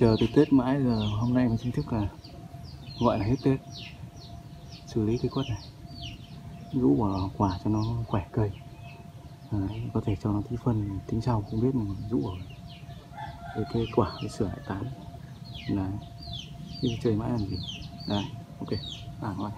Chờ từ Tết mãi giờ hôm nay mới chính thức là gọi là hết Tết. Xử lý cái quất này, rũ bỏ quả cho nó khỏe cây. Đấy, có thể cho nó tí phân tính sau không biết, mà rũ ở cái quả cái sửa lại tán. Đấy, đi chơi mãi làm gì. Đây, ok, rồi.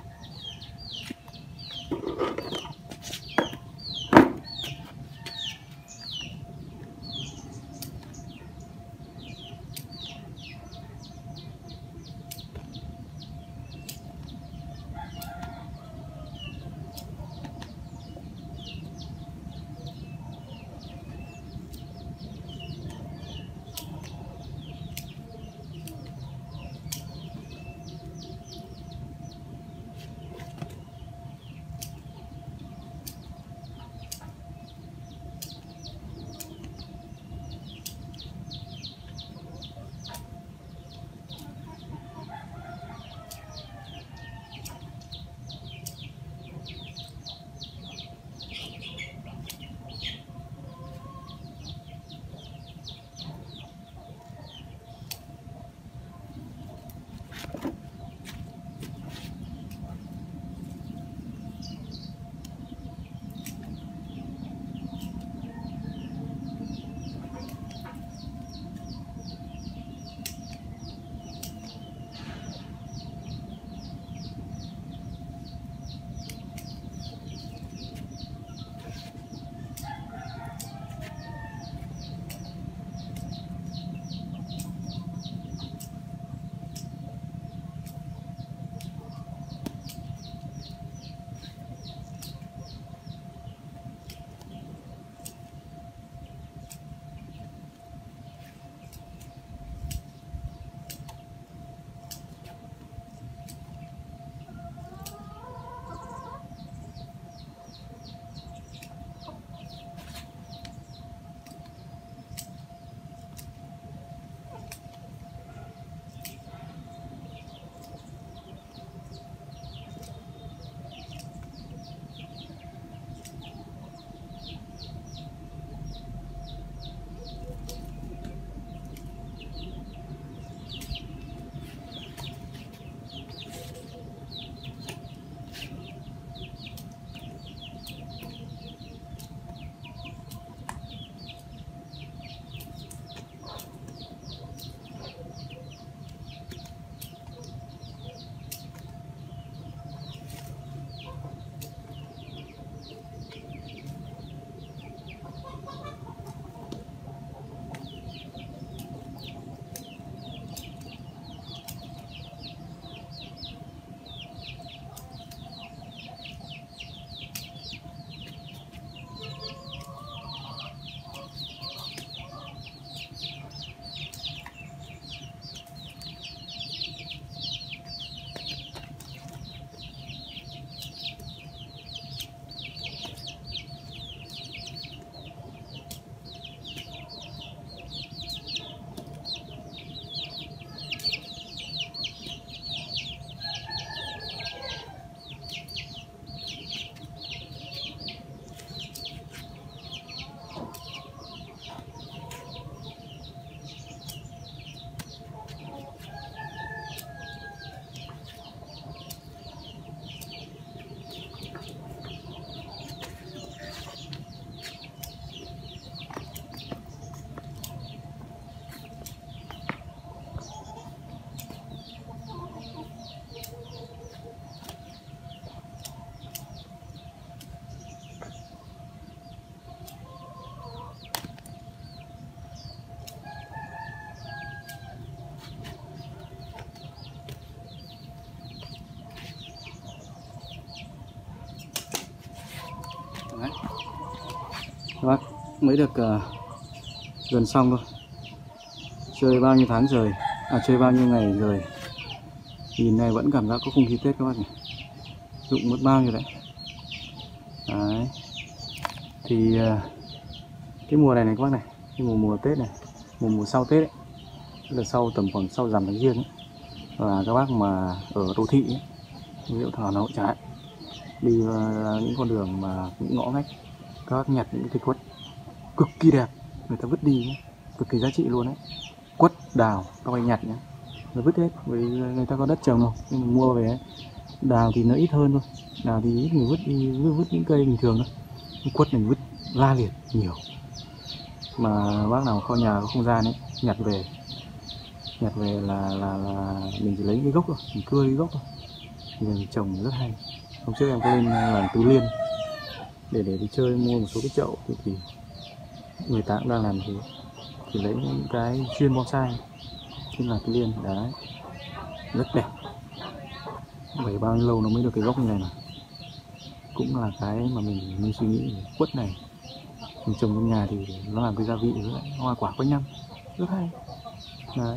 Đấy. Các bác mới được gần xong thôi. Chơi bao nhiêu tháng rồi, chơi bao nhiêu ngày rồi, nhìn này vẫn cảm giác có không khí Tết các bác nhỉ. Dụng mất bao nhiêu đấy. Đấy. Thì cái mùa này các bác này, cái mùa Tết này, mùa sau Tết ấy, tức là sau tầm khoảng sau rằm tháng Giêng ấy, và các bác mà ở đô thị ấy, Liễu Thọ Hà Nội chẳng hạn, đi những con đường mà những ngõ ngách, các bác nhặt những cây quất cực kỳ đẹp, người ta vứt đi ấy, cực kỳ giá trị luôn đấy. quất đào các bạn nhặt nhé, rồi vứt hết, vì người ta có đất trồng không, nhưng mình mua về ấy. Đào thì nó ít hơn thôi, đào thì ít người vứt đi, vứt những cây bình thường thôi, quất mình vứt la liệt nhiều. Mà bác nào kho nhà có không gian ấy, nhặt về là mình chỉ lấy cái gốc thôi, mình cưa cái gốc thôi, thì mình trồng rất hay. Hôm trước em có lên làm tứ liên để đi chơi, mua một số cái chậu thì người ta cũng đang làm thế, thì lấy những cái chuyên bonsai chuyên là tứ liên đấy, rất đẹp. Vậy bao nhiêu lâu nó mới được cái gốc như này mà, cũng là cái mà mình suy nghĩ quất này mình trồng trong nhà thì nó làm cái gia vị với lại hoa quả quanh năm rất hay đấy.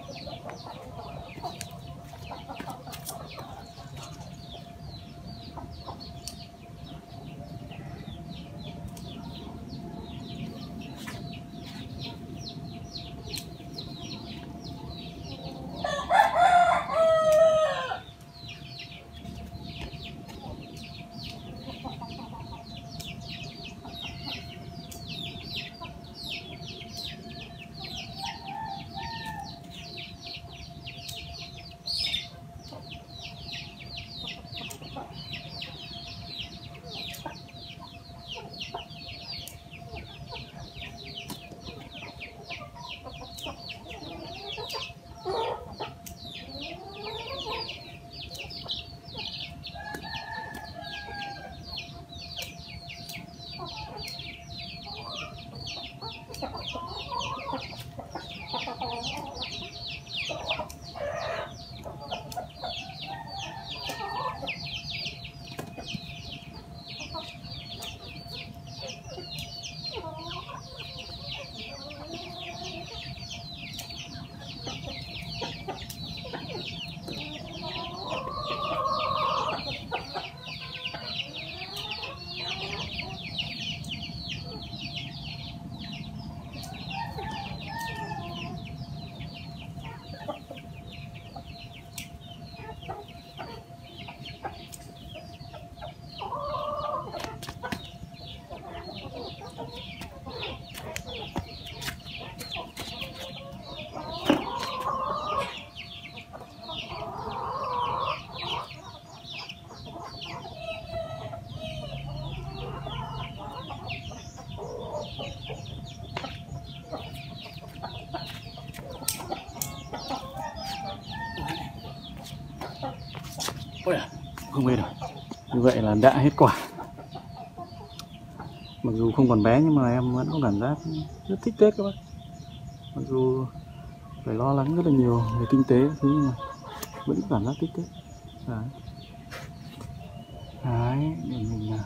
Ôi à, không về được. Như vậy là đã hết quả. Mặc dù không còn bé nhưng mà em vẫn có cảm giác rất thích Tết các bác. Mặc dù phải lo lắng rất là nhiều về kinh tế thứ nhưng mà vẫn cảm giác thích Tết. Đấy. Đấy, để mình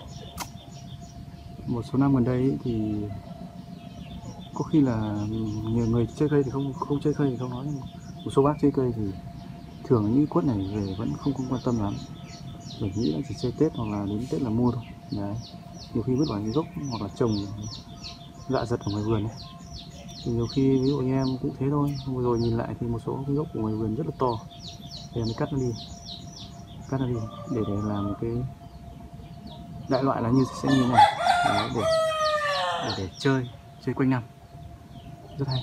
một số năm gần đây thì có khi là nhiều người chơi cây thì không chơi cây thì không nói, nhưng một số bác chơi cây thì thường những quất này về vẫn không quan tâm lắm. Mình nghĩ là chỉ chơi Tết hoặc là đến Tết là mua thôi. Đấy. Nhiều khi vứt bỏ cái gốc hoặc là trồng dạ giật ở ngoài vườn ấy. Thì nhiều khi ví dụ như em cũng thế thôi. Vừa rồi nhìn lại thì một số cái gốc của ngoài vườn rất là to, thì em mới cắt nó đi, để làm cái đại loại là sẽ như thế này. Đấy, để chơi quanh năm rất hay.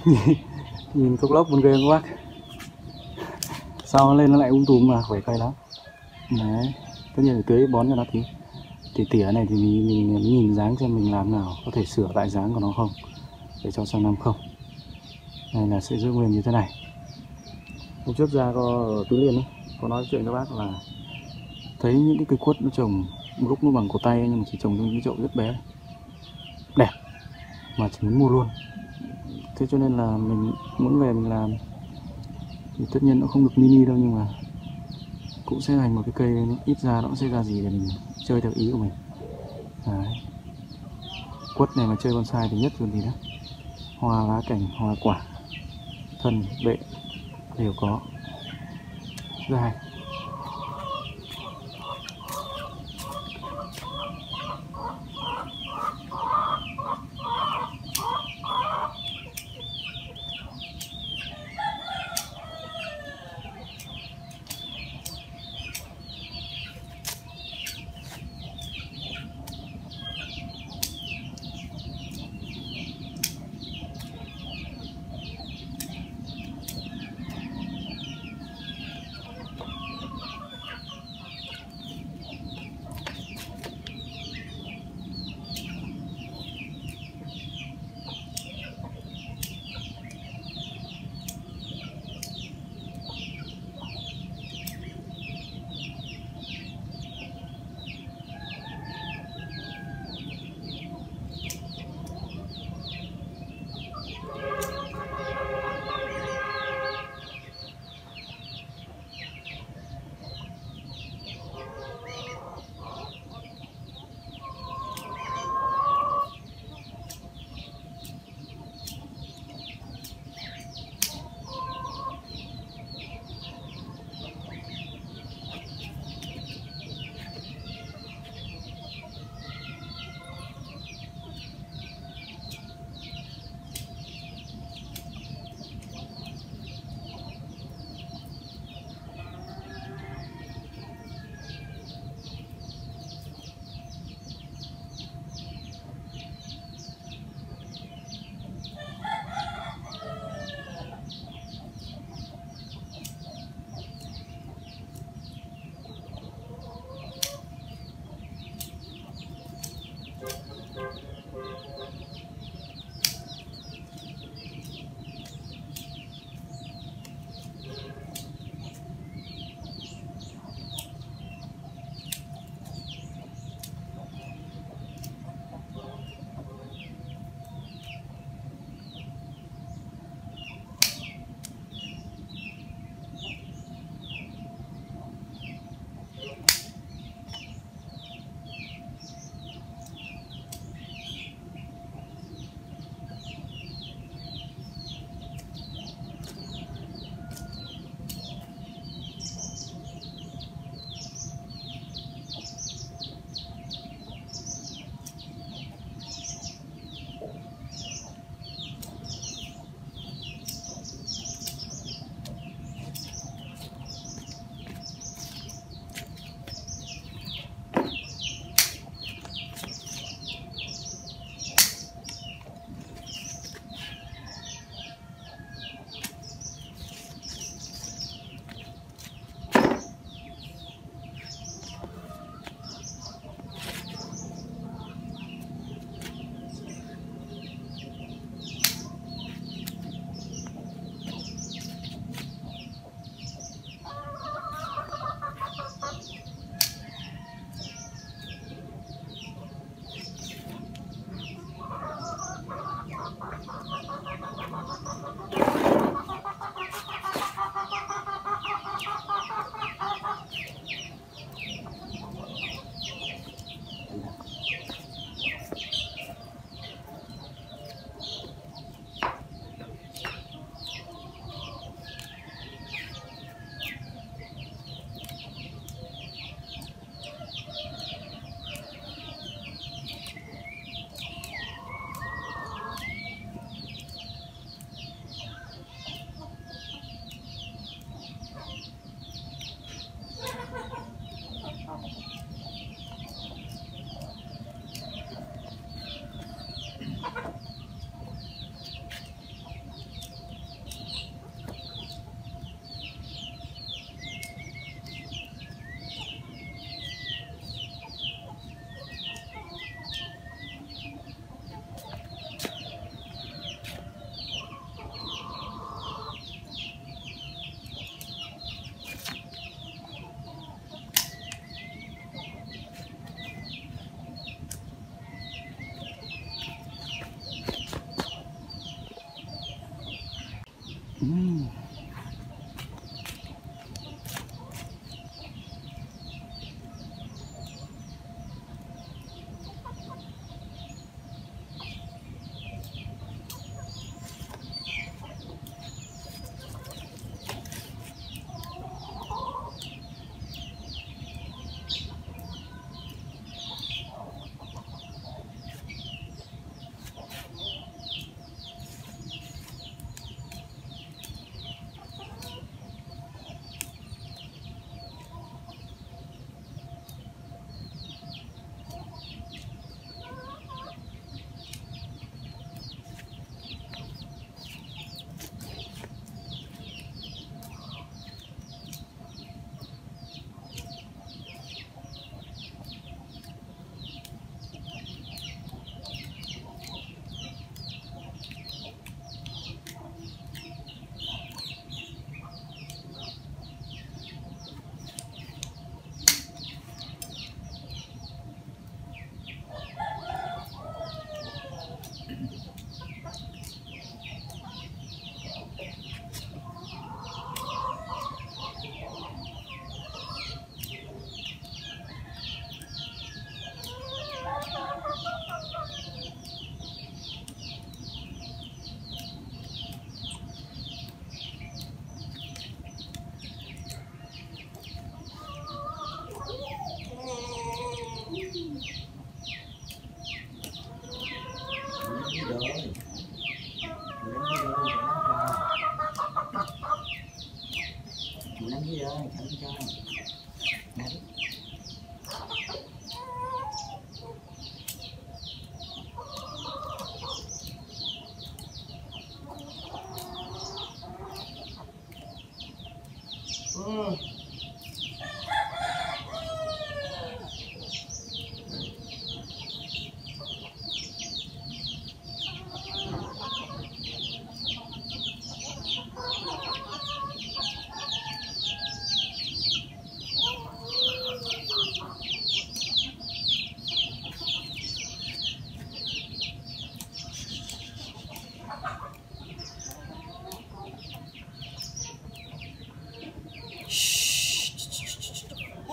Nhìn cốc lốc buồn ghê quá. Sau nó lên nó lại tùm mà khỏe cây lắm. Đấy, tất nhiên là tưới bón cho nó thì tỉa này thì mình nhìn dáng xem mình làm nào có thể sửa lại dáng của nó không để cho sang năm không. Này là sẽ giữ nguyên như thế này. Hôm trước ra có ở Tứ Liên ấy, có nói chuyện các bác là thấy những cái cây quất nó trồng một lúc nó bằng cổ tay nhưng mà chỉ trồng trong cái chậu rất bé, đẹp mà chỉ muốn mua luôn. Thế cho nên là mình muốn về mình làm thì tất nhiên nó không được mini đâu, nhưng mà cũng sẽ thành một cái cây ít ra nó cũng sẽ ra gì để mình chơi theo ý của mình. Đấy. Quất này mà chơi bonsai thì nhất là gì đó, hoa lá cảnh, hoa quả, thân, bệ đều có, rất hay.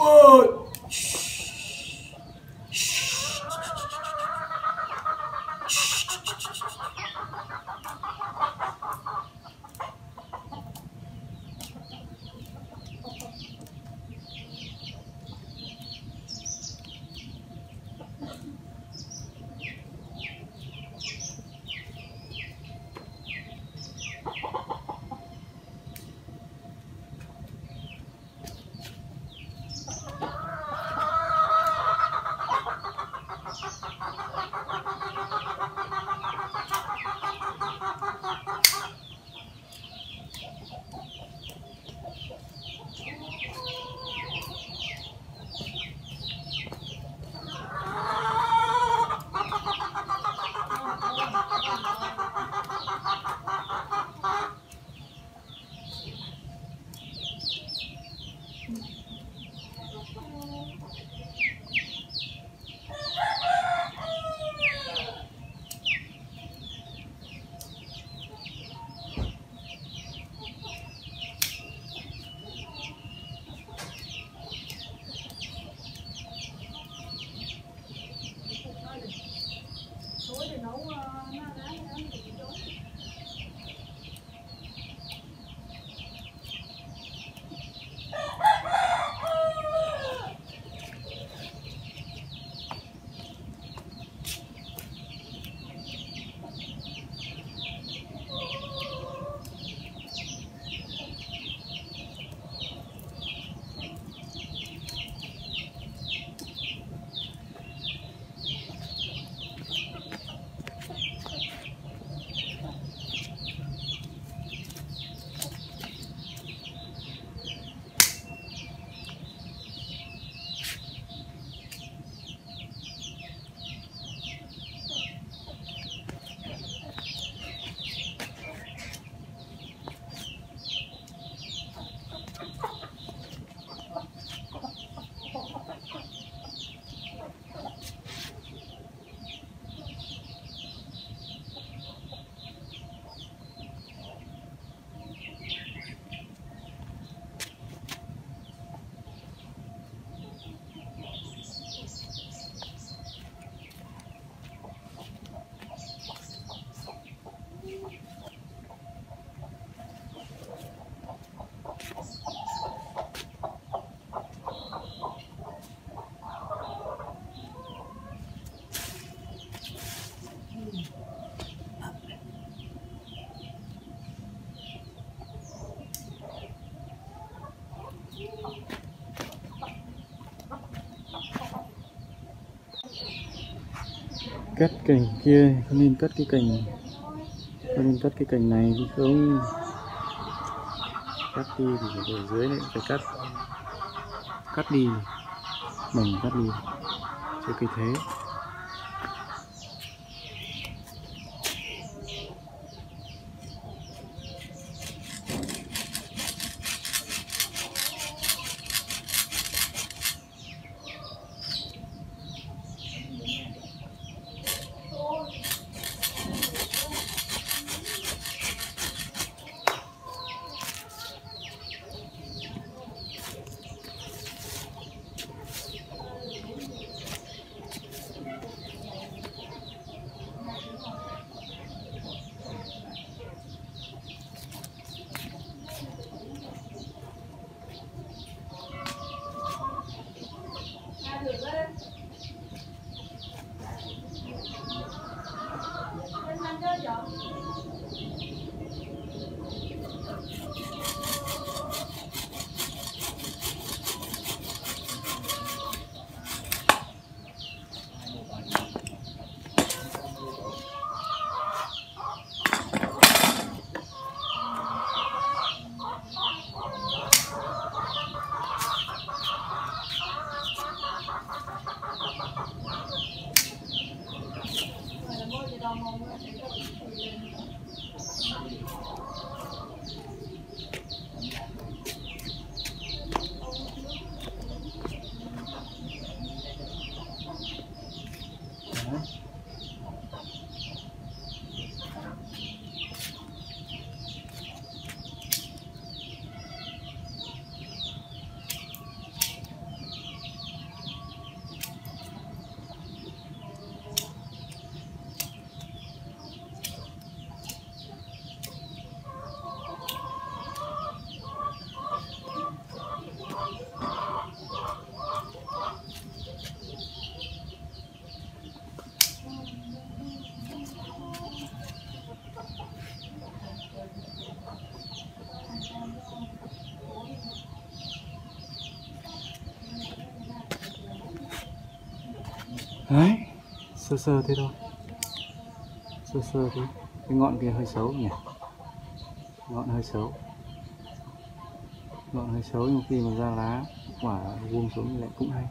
Cắt cành kia, không nên cắt cái cành, không nên cắt cái cành này chứ không cắt đi thì phải ở dưới này phải cắt đi, mình cắt đi cho cây thế. Đấy, sơ sơ thế thôi, sơ sơ thế. Cái ngọn kia hơi xấu nhỉ, ngọn hơi xấu, ngọn hơi xấu, nhưng khi mà ra lá quả vuông xuống thì lại cũng hay.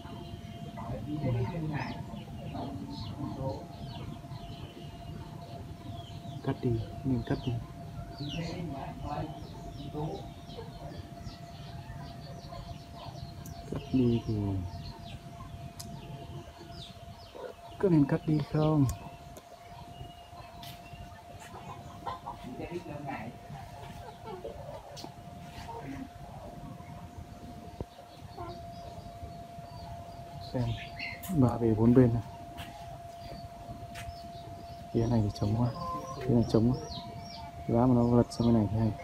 Cắt đi, nên cắt đi. Cắt đi thì có nên cắt đi không? Xem bạ về bốn bên này. Phía này thì trống quá, phía này trống quá. Lá mà nó lật sang bên này thì hay.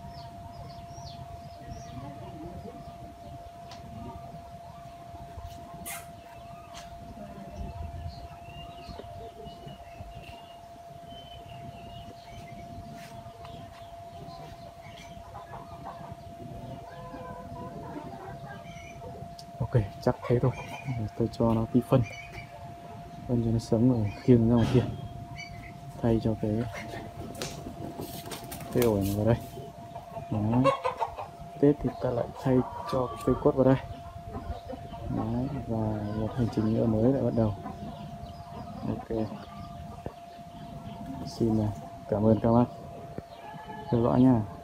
Ok, chắc thế thôi. Tôi cho nó tí phân cho nó sống rồi khiêng ra ngoài kia, thay cho cái ổi này vào đây. Đấy. Tết thì ta lại thay cho cây quất vào đây. Đấy. Và một hành trình nữa mới lại bắt đầu. Ok, xin cảm ơn các bác theo dõi nha.